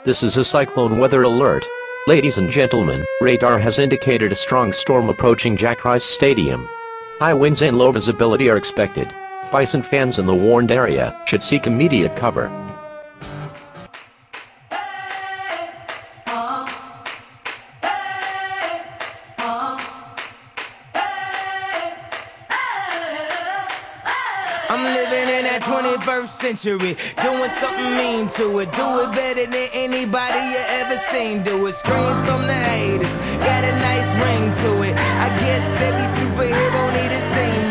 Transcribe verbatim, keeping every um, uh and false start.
This is a cyclone weather alert. Ladies and gentlemen, radar has indicated a strong storm approaching Jack Rice Stadium. High winds and low visibility are expected. Bison fans in the warned area should seek immediate cover. I'm living in that twenty-first century, doing something mean to it. Do it better than anybody you ever seen do it. Screams from the haters, got a nice ring to it. I guess every superhero need his theme